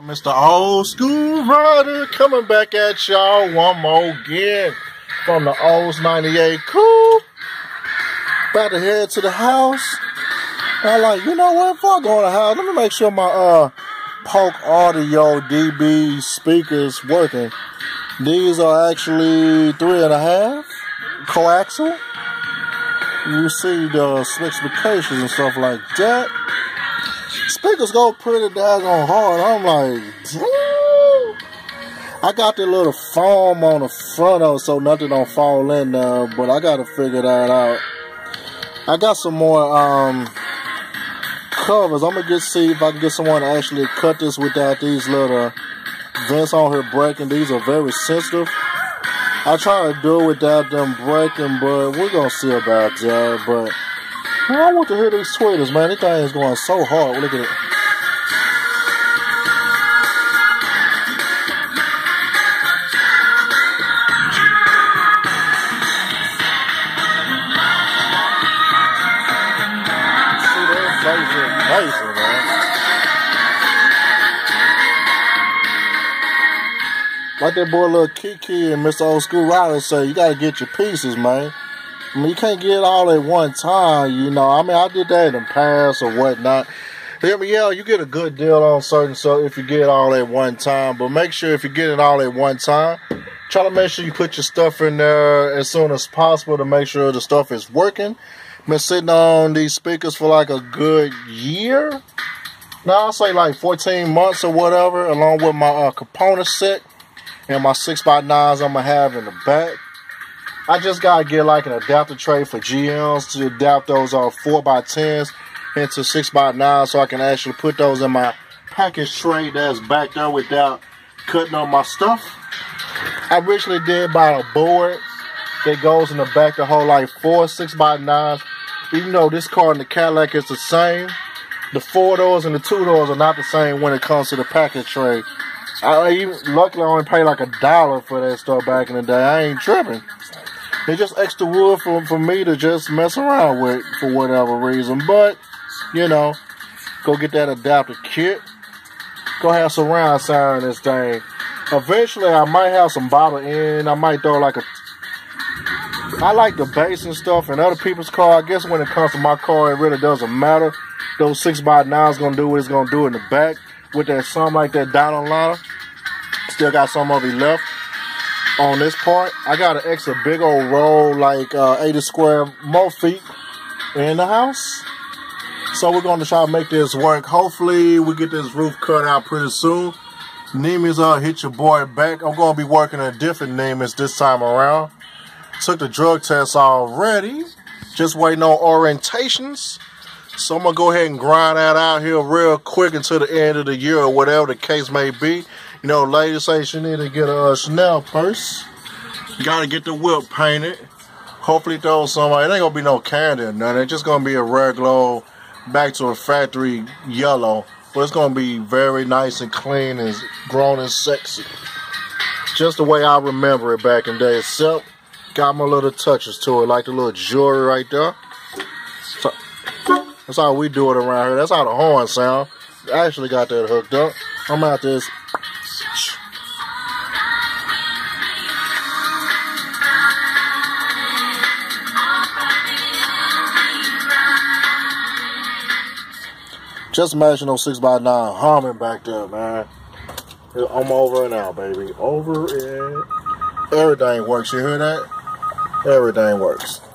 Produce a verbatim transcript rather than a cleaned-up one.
Mister Old School Rider coming back at y'all one more again from the Olds ninety-eight Coupe. About to head to the house. I'm like, you know what? Before I go in the house, let me make sure my uh Polk Audio D B speakers working. These are actually three and a half coaxial. You see the specifications and stuff like that. Speakers go pretty daggone hard. I'm like, damn. I got the little foam on the front of it so nothing don't fall in there, but I gotta figure that out. I got some more um, covers. I'm gonna get see if I can get someone to actually cut this without these little vents on here breaking. These are very sensitive. I try to do it without them breaking, but we're gonna see about that. But man, I want to hear these tweeters, man. This thing is going so hard. Look at it. See that? Crazy, crazy, man. Like that boy Lil Kiki and Mister Old School Rider say, you gotta get your pieces, man. I mean, you can't get it all at one time, you know. I mean, I did that in the past or whatnot. Yeah, but yeah, you get a good deal on certain stuff if you get it all at one time. But make sure if you get it all at one time, try to make sure you put your stuff in there as soon as possible to make sure the stuff is working. Been sitting on these speakers for like a good year. Now, I'll say like fourteen months or whatever, along with my uh, component set and my six by nines I'm going to have in the back. I just got to get like an adapter tray for G Ms to adapt those uh, four by tens into six by nines so I can actually put those in my package tray that's back there without cutting on my stuff. I originally did buy a board that goes in the back to hold like four six by nines. Even though this car and the Cadillac is the same, the four doors and the two doors are not the same when it comes to the package tray. I even luckily I only paid like a dollar for that stuff back in the day. I ain't tripping. It's just extra wood for, for me to just mess around with for whatever reason. But, you know, go get that adapter kit. Go have surround sound in this thing. Eventually, I might have some bottle in. I might throw like a... I like the bass and stuff in other people's car. I guess when it comes to my car, it really doesn't matter. Those six by nines going to do what it's going to do in the back. With that something like that down liner. Still got some of it left. On this part, I got an extra big old roll, like uh, eighty square more feet in the house. So we're going to try to make this work. Hopefully, we get this roof cut out pretty soon. Nemes, uh, hit your boy back. I'm going to be working a different Nemes this time around. Took the drug test already. Just waiting on orientations. So I'm going to go ahead and grind that out here real quick until the end of the year or whatever the case may be. You know, ladies say she need to get a Chanel purse. Got to get the whip painted. Hopefully throw some, it ain't going to be no candy or nothing. It's just going to be a regular, back to a factory yellow. But it's going to be very nice and clean and grown and sexy. Just the way I remember it back in the day. Except, got my little touches to it, like the little jewelry right there. So, that's how we do it around here. That's how the horn sound. I actually got that hooked up. I'm out this. Just imagine those six by nine humming back there, man. I'm over and out, baby. Over and everything works. You hear that? Everything works.